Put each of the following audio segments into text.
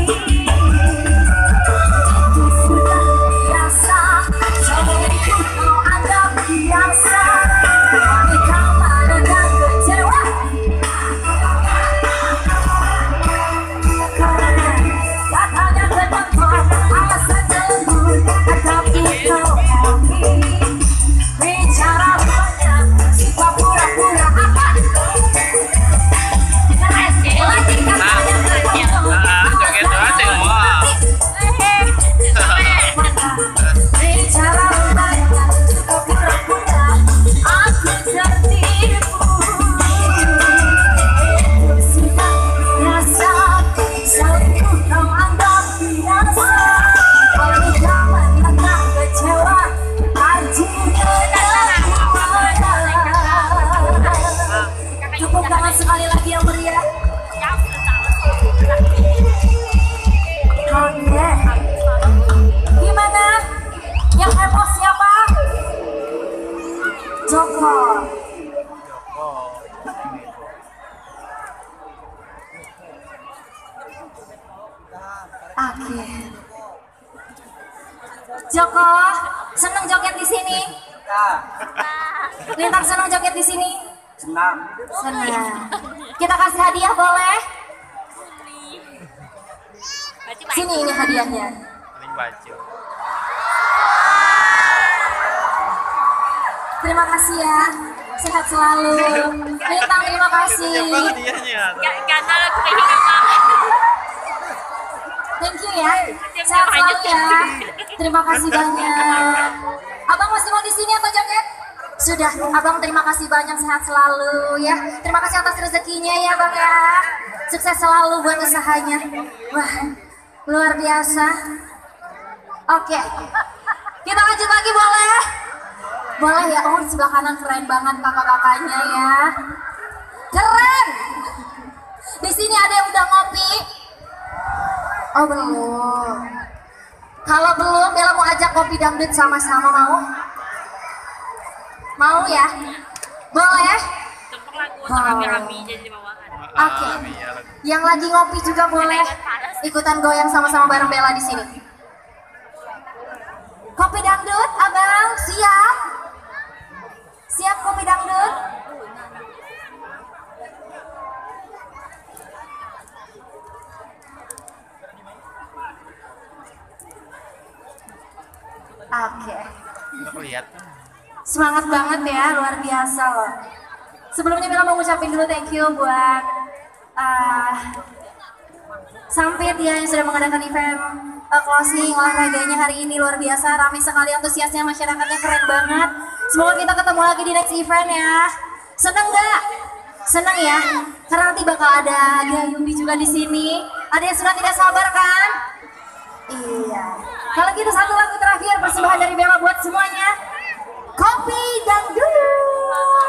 Sekali lagi yang meriah. Oke. Gimana? Yang heboh siapa? Joko. Oke. Joko, seneng joget di sini? Lintang seneng joget di sini? Senang. Kita kasih hadiah boleh? Sini ini hadiahnya. Terima kasih ya. Sehat selalu. Lintang terima kasih. Thank you ya. Sehat selalu ya. Terima kasih banyak. Abang masih mau di sini atau joget? Sudah, abang terima kasih banyak, sehat selalu ya. Terima kasih atas rezekinya ya bang ya. Sukses selalu buat usahanya. Wah, luar biasa. Oke, kita lanjut lagi boleh? Boleh ya, oh sebelah kanan keren banget kakak-kakaknya ya. Keren. Di sini ada yang udah ngopi? Oh belum. Kalau belum, Bella mau ajak kopi dangdut sama-sama mau? Mau ya? Boleh? Oke. Yang lagi ngopi juga boleh ikutan goyang sama-sama bareng Bella di sini. Kopi dangdut, abang siap? Siap kopi dangdut? Oke. Semangat banget ya, luar biasa loh. Sebelumnya Bella mau ngucapin dulu thank you buat Sampit ya yang sudah mengadakan event closing olahraganya hari ini. Luar biasa, ramai sekali antusiasnya, masyarakatnya keren banget. Semoga kita ketemu lagi di next event ya. Seneng gak? Seneng ya? Karena nanti bakal ada Yumbi juga di sini. Ada yang sudah tidak sabar kan? Iya. Kalau gitu satu lagu terakhir persembahan dari Bella buat semuanya. Kopi dangdut.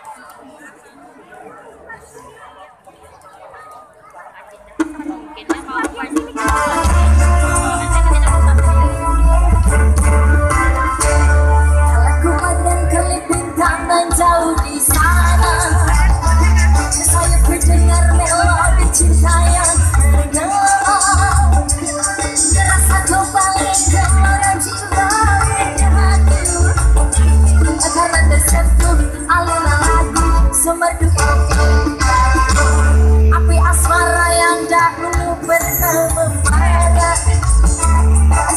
Kalau kumandan kelip bintang dan jauh di sana, saya berdengar melodi cinta yang terdengar. Terasa kembali kemarin jiwa karena tersentuh alunan lagu semerdu api asmara yang dahulu pernah